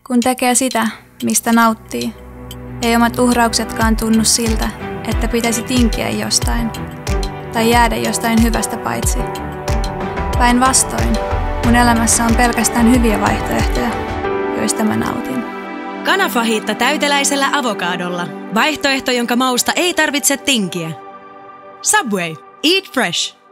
Kun tekee sitä, mistä nauttii, ei omat uhrauksetkaan tunnu siltä, että pitäisi tinkiä jostain tai jäädä jostain hyvästä paitsi. Päinvastoin, mun elämässä on pelkästään hyviä vaihtoehtoja, joista mä nautin. Kanafahitta täyteläisellä avokadolla. Vaihtoehto, jonka mausta ei tarvitse tinkiä. Subway. Eat fresh.